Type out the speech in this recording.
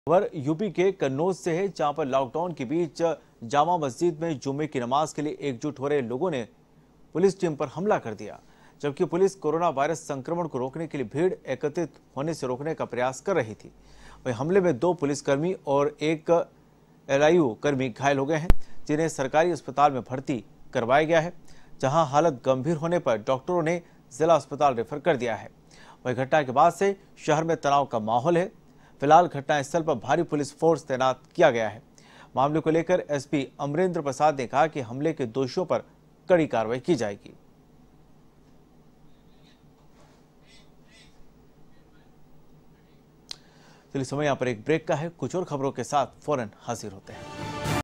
खबर यूपी के कन्नौज से है, जहां पर लॉकडाउन के बीच जामा मस्जिद में जुम्मे की नमाज के लिए एकजुट हो रहे लोगों ने पुलिस टीम पर हमला कर दिया। जबकि पुलिस कोरोना वायरस संक्रमण को रोकने के लिए भीड़ एकत्रित होने से रोकने का प्रयास कर रही थी। वहीं हमले में 2 पुलिसकर्मी और एक एलआईयू कर्मी घायल हो गए हैं, जिन्हें सरकारी अस्पताल में भर्ती करवाया गया है, जहां हालत गंभीर होने पर डॉक्टरों ने जिला अस्पताल रेफर कर दिया है। वहीं घटना के बाद से शहर में तनाव का माहौल है। फिलहाल घटनास्थल पर भारी पुलिस फोर्स तैनात किया गया है। मामले को लेकर एसपी अमरेंद्र प्रसाद ने कहा कि हमले के दोषियों पर कड़ी कार्रवाई की जाएगी। चलिए समय यहां पर एक ब्रेक का है, कुछ और खबरों के साथ फौरन हाजिर होते हैं।